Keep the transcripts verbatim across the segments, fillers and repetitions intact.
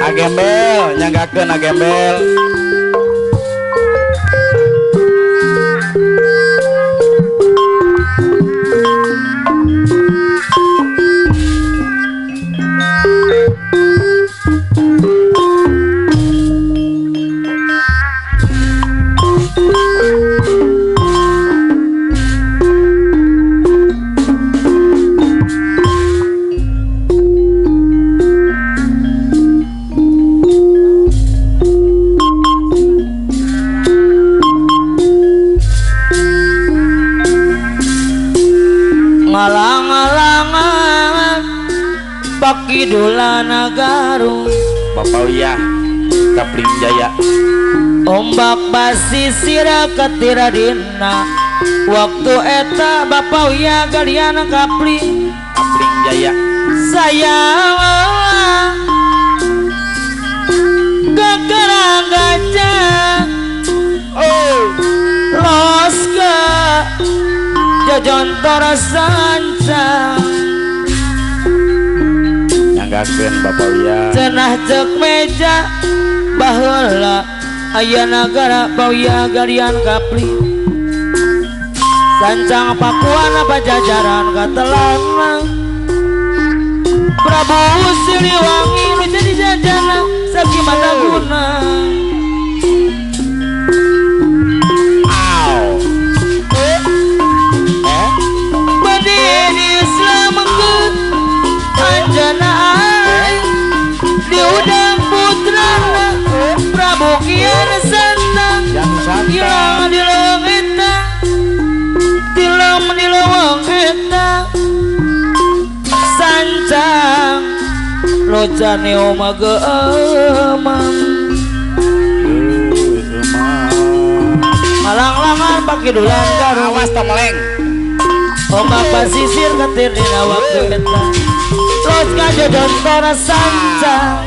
Agembel nyanggakeun agembel. Pakidulana Garung Bapak Uyah Kapling Jaya ombak basisir ketira dina waktu eta Bapak Uyah galiana Kapling Kapling Jaya sayang gegerang gajah oh los ke jajontor sancang nyanggakeun Bapak Uyah cenah cek meja baheula aya nagara Pauya galian Kapling sancang pakuana pajajaran katelana Prabu Siliwangi nu jadi jajana saking mandaguna aw eh eh bade diselamekeun anjana diudang putrana Prabu Kian Santang yang hilang di lawang eta tilam di lawang eta sancang locane omaga emang malang-langan pakai dulan Garung awas tomeleng ombak pasisir ketir dina waktu eta los kajodon tora sancang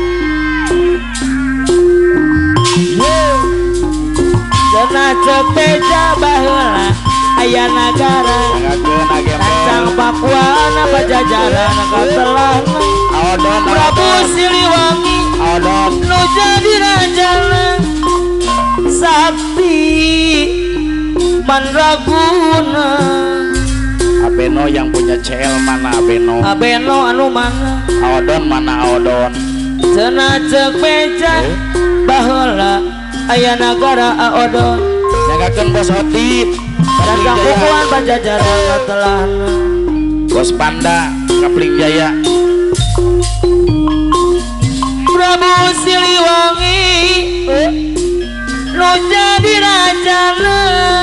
cenah cek beja baheula aya nagara nyanggakeun agembel sancang pakuana pajajaran katelana aodon Prabu Siliwangi aodon nu jadi rajana sakti mandraguna Abeno yang punya C L mana Abeno abeno anu mana aodon mana aodon cenah cek beja baheula aya nagara aodon nyanggakeun Bos Hotip sancang pakuan pajajaran katelana Bos Panda Kapling Jaya Prabu Siliwangi nu jadi rajana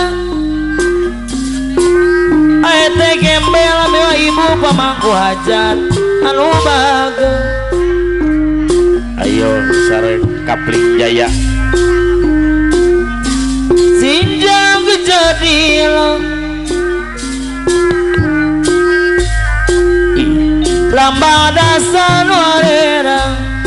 aete gembel mewa ibu pamangku hajat anu baga ayo sare Kapling Jaya sinjang kejadil lambang dasar warera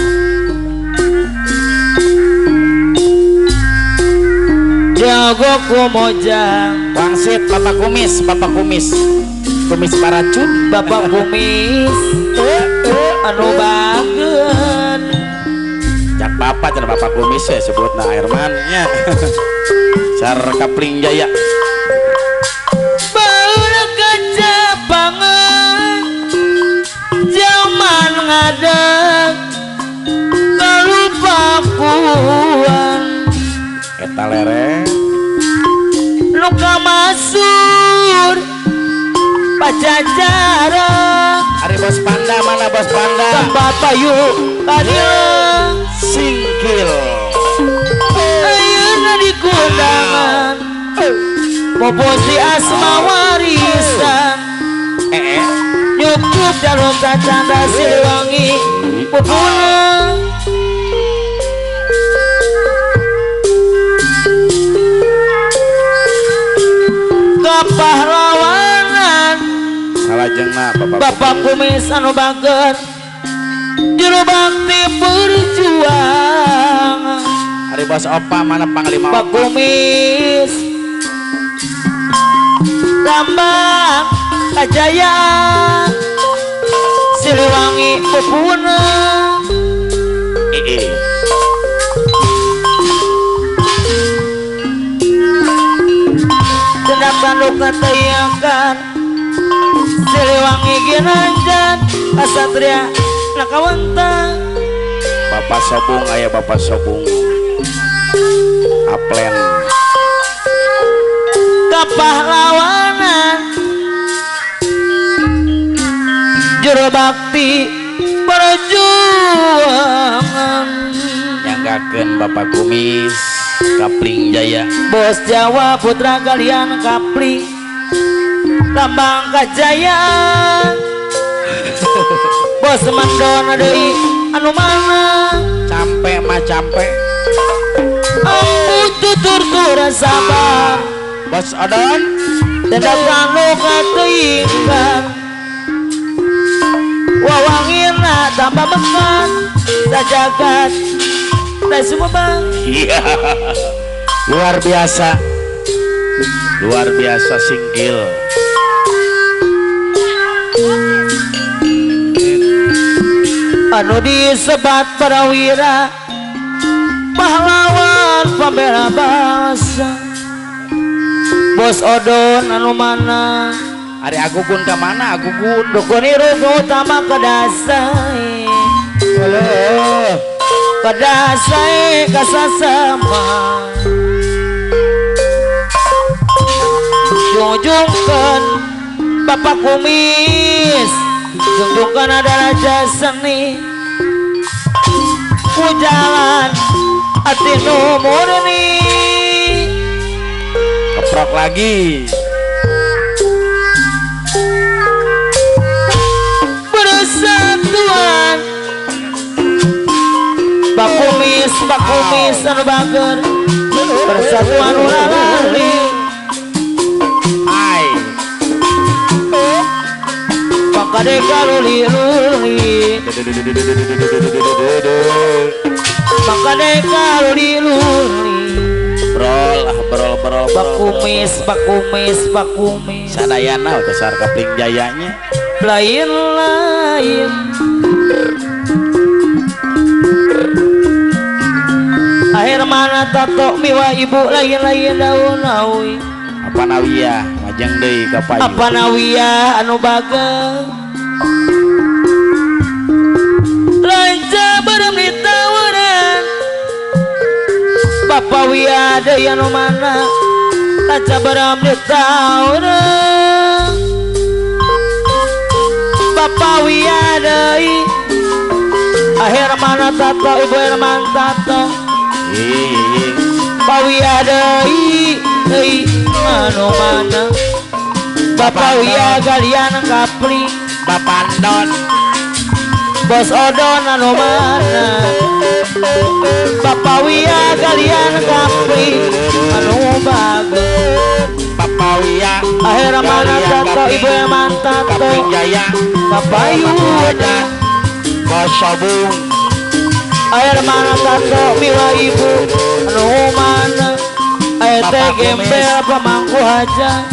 jago kumojang wangsit Bapak Kumis Bapak Kumis Kumis Paracun Bapak Kumis anu bageun jak Bapak cenah Bapak Kumis ya sebutna Hermannya sar Kapling Jaya baheula kacapangan zaman ngadeg kalupakuan eta lereng nu kamasur pajajaran Ari Bos Panda mana Bos Panda tempat payu kadieu singkil ayeuna di kundangan poposi asma warisan eh eh nyukup dalam canda Siliwangi pupuna kepahlawanan salajengna Bapak Bapak Kumis anu bager juru bakti perjuangan Ari Bos Opa mana Panglima Bapak Opa Kumis lambang kajayaan Siliwangi pupuna Iis Siliwangi Ginanjan Kasatria Nakawanta Bapak Sobung aya Bapak Sobung Aplen Kapahlawanan Juru bakti perjuangan nyanggakeun Bapak Kumis Kapling Jaya Bos Jawa putra kalian Kapling Lambang Kajayaan Bos Mandona deui anu mana campe mah campe Ambu tutur tura sabar Bos Odon Tindakan lu kateuingkan Wawangina tambah bekan Sajagat Teh Sumebang iya luar biasa luar biasa singkil anu disebat Prawira pahlawan pembela bangsa Bos Odon anu mana Ari Agugun ka mana Agugun dukun irugu utama kedasai heuh kedasai kasasama jungjungkeun Bapak Kumis jungjungkeun adalah seni ku jalan ati nu murni keprok lagi bersatuan Pak Kumis Pak Kumis anu bager bersatuan ulah lali ai Pakadeka luli luli Pakadeka luli luli brol ah brol brol Pak Kumis Pak Kumis Pak Kumis sadayana besar Kapling Jayanya lain-lain akhir mana tato miwa ibu lain-lain daun awi apa nawiyah majang deui ka payu apa nawiyah anu bageng lanca bareng ditawaran Bapak wiyah deui anu mana lanca bareng ditawaran Bapak wiyah deui akhir mana tato ibu Herman tato ih Bapak wiyah deui deui anu mana Bapak wiyah kalian Kapling Bapak Don Bos Odon anu mana Bapak wiyah kalian Kapling anu bagus Bapak Wiyah akhir mana tato ibu Herman tato Kapling Jaya Kapayu aja Bos Sobung air mana tato miwa ibu anu mana air teh gembel pemangku aja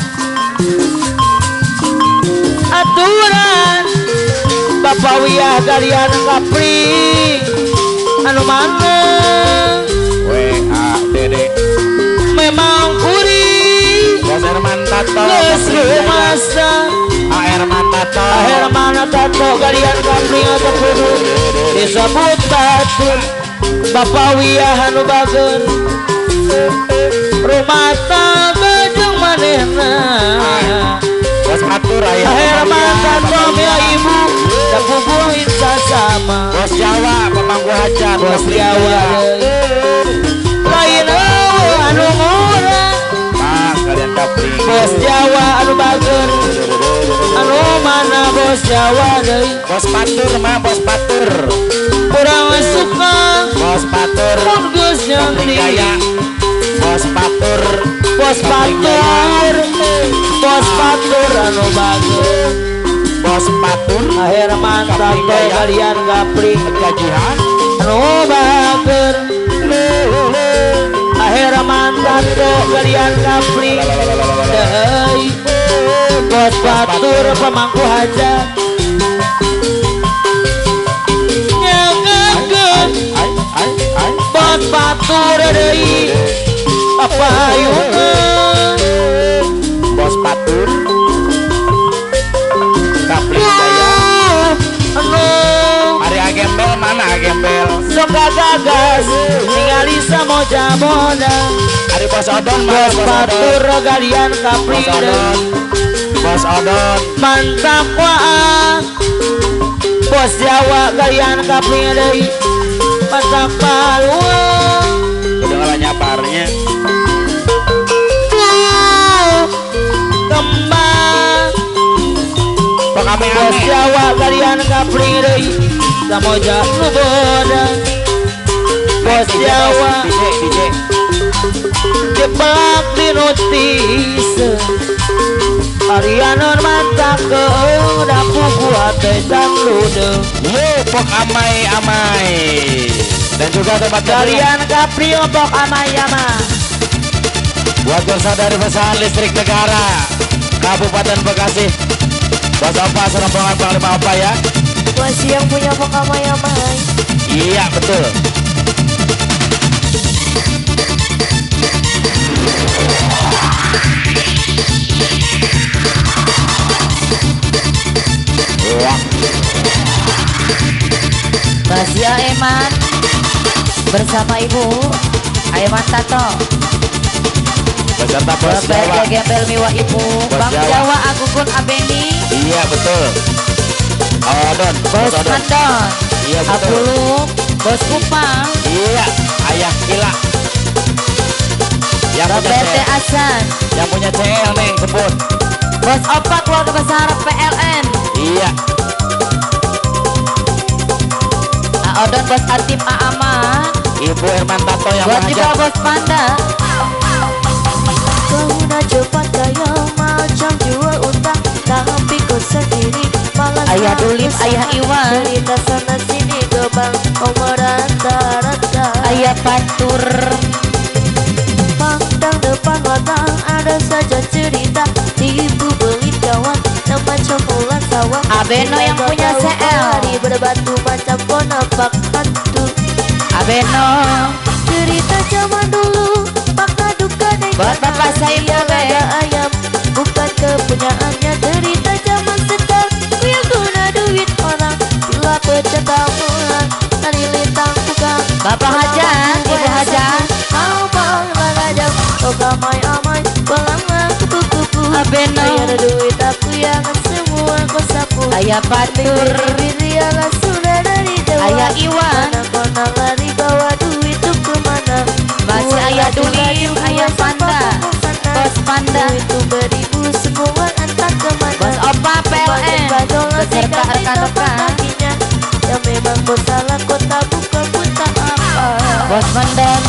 aturan Bapak wiyah kalian Kapling anu mana W A Dede memang kuri Bos Herman Tato geus rumasa A Herman Tato air mana tato kalian Kapling atau kudu disebut batur Bapak wiyah anu bagen rumah tangga jeung manehna Bos Atur aya akhir mata suami ibu dan kubuhin sasama Bos Jawa pemangku hajat Bos Jawa lain eueuh anu murah Pak kalian Kapling Bos Jawa anu bager anu mana Bos Jawa deui Bos Patur mah Bos Patur kurang suka Bos Patur mun geus Kapling Jaya nyangdi Bos Patur Bos Patur Bos Patur anu bagus Bos Patur akhir mantap kalian Kapling gajihan anu bager akhir mantap kalian Kapling deui Bos Patur pemangku hajat nyanggakeun ai ai ai Bos Patur deui papayungan Bos Patur mana gembel? Suka gagas ningali samoja moda. Ari bos odon mah Bos bos batur odon. galian Bos kapri odon. Bos odon. mantap waah. Bos Jawa galian kapri deui mantap palua. Udah ngalah nyaparnya. Kembang Bos Bos ame-ame. Jawa galian kapri deui samoja nu boda. Bos D J, Jawa D J, D J. jeblak di notis Ariana mantap ke dapu buat tentang lude. Yo, pok amai-amai. Dan juga tempat Galian kapri obok amayama. buat bersadari perusahaan listrik negara Kabupaten Bekasi. Bos apa serombongan Panglima apa ya? Bos yang punya pokamai-amai. Iya betul. Wah, Basia Eman bersama Ibu Aiman Tato. beserta bos Bapak Jawa. Gembel Miwa Ibu Bos Bang Jawa. Jawa Agugun Abeni. Iya betul. Odon, Bos Odon. Mandon Iya betul. Abuluk. Bos Kupang. Iya, ayah gila. Yang punya Bapak T. C- Asan. yang punya C L neng sebut. Bos Opa keluarga besar P L N. Iya. Aodon Bos Atim Aaman. Ibu Herman Tato yang Bos juga mengajar. Bos Panda. Kau nak cepat kaya macam jual utang, tapi kau sendiri malah Ayah tak Dulim, usaha. Ayah Iwan. Cerita sana sini gebang, kau merata-rata. Ayah Patur. Pandang depan mata ada saja cerita, tipu belit kawan yang macam ular sawah. Abeno yang punya C L. Hari berbatu macam kau nampak hantu. Abeno. Cerita zaman dulu, makna duka dan Buat nyata. Bapak Said Dia Bobe. ada ayam, bukan kepunyaannya. Cerita zaman sekarang, ku yang guna duit orang. Bila pecah tamuan, tadi lintang bukan. Bapak Hajan, Ibu Hajan. Kau bang ajak, kau kamai-amai, pelanglah kupu-kupu. Abeno. Ayah ada duit aku yang semua kau sapu. Ayah Patur. Biri-biri ala sudah dari Jawa. Ayah Iwan. Konang lari bawa duit tuh kemana? Masih Buat Ayah laju Dulim, laju Ayah buat Panda. sampah sana. Bos Panda. Duit tuh beribu semua entah kemana. Bos Opa P L N beserta rekan-rekan. Yang memang kau salah kau tak bukan pun tak apa. Bos Mendon.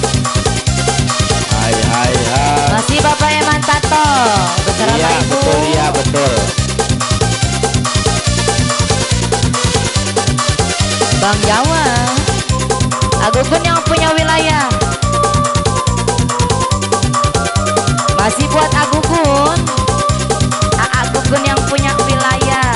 Hai hai hai. Masih Bapak Eman Tato beserta Iya Ibu. betul, iya betul. Bang Jawa Agugun yang punya wilayah. Masih buat Agugun. A Agugun yang punya wilayah.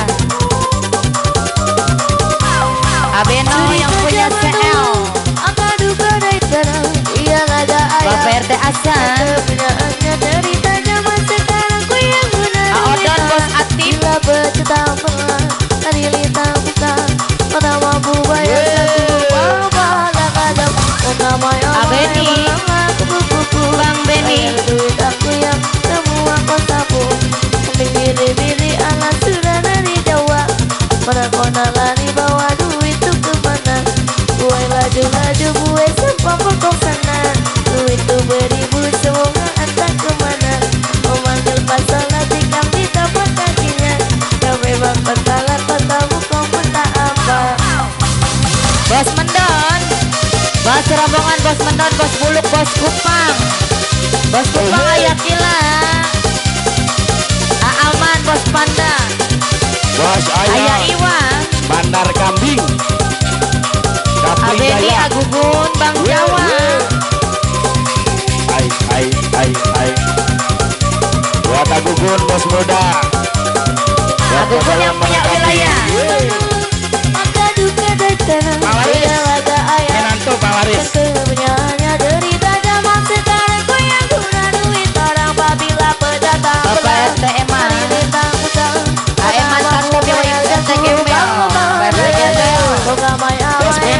Abeno yang punya C L. Angka duka dari tanah, yang ada ayam. Bapak R T Asan. Kepunyaannya cerita zaman sekarang, ku yang guna Aodon duit Bos orang. Atif. Bila bercetang pelan, tadi lintang buka. Mana mampu bayar satu apa nak ada. Kau mau Abeni. kupu-kupu. Bang Beni. Bayar duit aku yang semua kau sapu. Biri-biri ala sudah dari Jawa. Mana kau nak lari bawa duit tuh kemana? Buai laju-laju buai sampah pokok sana. Duit tuh beribu semua entah kemana. Kau manggil pasal tikam di tapak kakinya. Yang memang bersalah kau tahu kau pun tak apa. Bos Mendon. Bos rombongan Bos Mendon, Bos Buluk, Bos Kupang. Bos Kupang Ayah Kila. A Alman, Bos Panda. Bos Ayah ayah. Iwan. Bandar Kambing. Kapling Abeni Jaya. Agugun, Bang Jawa. Hai hai hai hai. Buat Agugun bos muda. Buat Agugun Bapak yang punya Kambing. wilayah. Yeay. Angka duka dari tanah, Pak Waris. yang ada ayam. Menantu Pak Waris. Kepunyaannya derita zaman sekarang, ku yang guna duit orang. Apabila pendatang Bapak R T Eman. hari lintang utang. A Eman Tato Dewa Ibu R T Gembel. Bapak Gembel. Kau kamai Bos awai.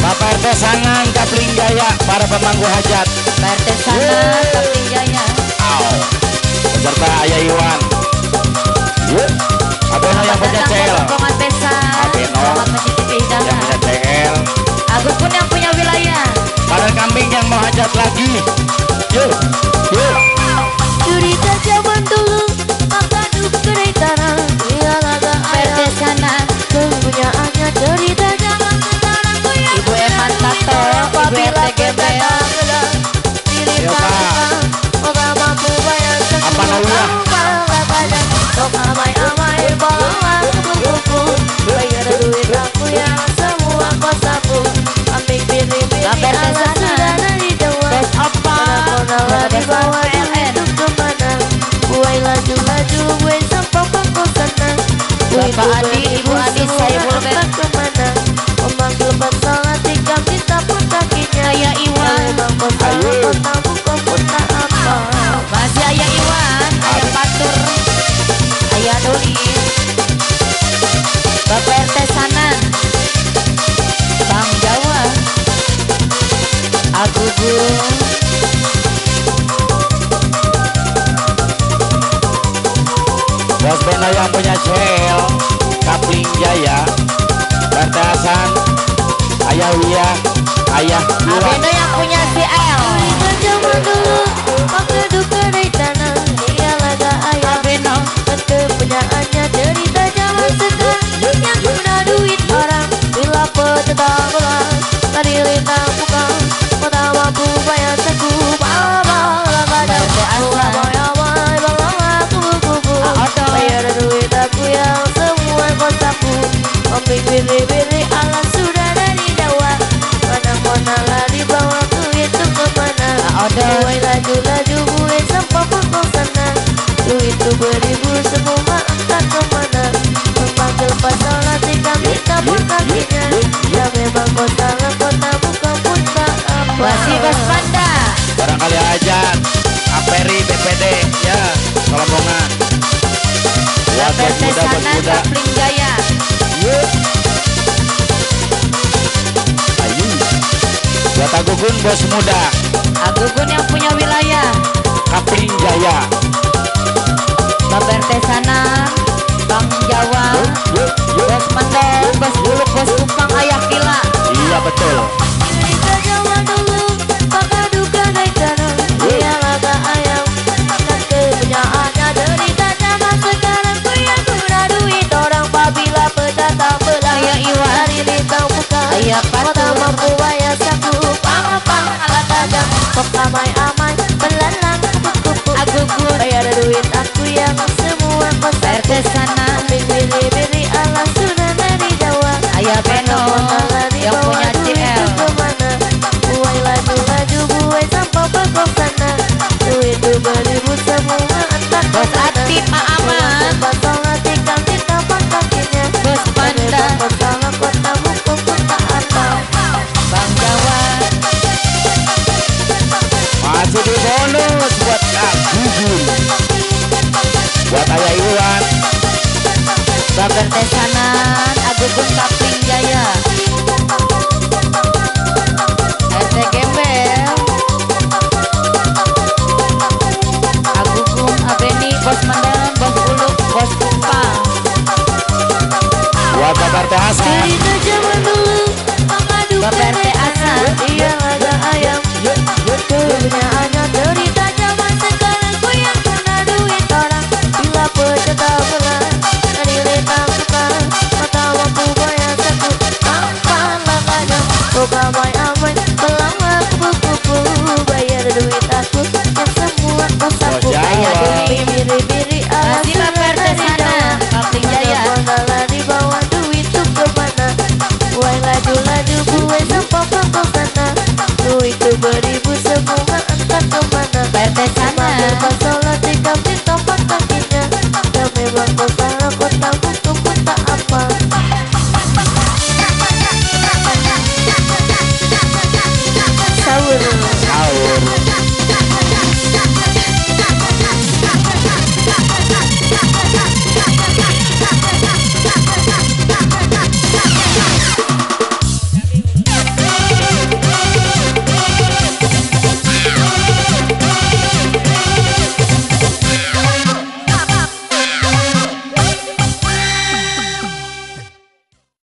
Bapak R T Sanang Kapling Jaya, para pemangku hajat. P R T sana Kapling Jaya. Au. Beserta Ayah Iwan. Yuk. Abeno yang punya C L. Rombongan Besan. Abeno Selamat mencicipi yang hidangan. punya C L. Agus pun yang punya wilayah. Para kambing yang mau hajat lagi. Yuk. Yuk. Cerita zaman dulu maka dukai tanah dia laga P R T ayam sana kepunyaannya cerita zaman sekarang gue yang Ibu Eman Tato, Ibu R T Gembel. diri Iya, tak Pak. oka mampu bayar Apa namanya? sok amai-amai bawa kuku bayar duit aku yang semua kos aku ambil pilih-pilih P R T ala sana. sudah dari Jawa Bos Opa. Mana di bawah P L N. itu kemana gue laju-laju gue sampai bangku sana Bapak Adi, Ibu Adi, saya Bulbet. kemana memanggil pasangan tiga kita pun kakinya Ayah Iwan. bangku sana kota buka kota apa Masih Ayah Iwan, Ayah Patur, Ayah Doli. Bapak R T sana Bang Jawa. Agugun. Bos Beno yang punya C L. Kapling Jaya. R T Hasan. Ayah Wia. Ayah Iwan. Abeno yang punya C L. cerita zaman dulu maka duka dari tanah dia laga ayam Abeno. dan kepunyaannya cerita zaman sekarang yang guna duit orang bila petang belang tadi lintang bukan kota mampu bayar teku baba kadang aku amai-amai balang aku kuku bayar duit aku yang semua kotaku ambil biri-biri alam sudah dari Jawa mana-mana lari bawa duit itu kemana gue laju-laju gue sampai bangkok sana duit itu beribu semua entah kemana memanggil pasangan tiga minta kakinya ya memang kota kota bukan kota apa Masih Bos Panda. Barangkali hajat. Aperi B P D ya. Kelompongan. Buat P R bos T muda bos sana muda. Kapling Jaya. Yuk. Ayo. Buat Agugun bos muda. Agugun yang punya wilayah. Kapling Jaya. Bapak R T sana Bang Jawa. Yuk. Yuk. Bos Mendon, Bos Buluk, Bos Kupang, Ayah Kila. Iya betul. cerita zaman dulu maka duka dari tanah dia laga ayam dan kepunyaannya derita zaman sekarang gue yang guna duit orang apabila pecah tak belah Ayah Iwan. dari lintang buka Ayah Patur. kota mampu bayar saku pang-pang ala kadang kok amai-amai belalang kupu-kupu Agugun. bayar duit aku yang semua kos P R T sana bili-bili ala sudah dari Jawa Ayah Beno yang punya C L. kemana gue laju-laju gue sampai bangkok sana duit itu beribu semua entah Bos kemana Atif, Pak Aman. pasangan tiga kita kakinya Bos Panda. pasangan kota buku kota apa Bang Jawa. Masih di bonus buat Agugun. Buat Ayah Iwan. Bapak R T sana Agugun Kapling Jaya.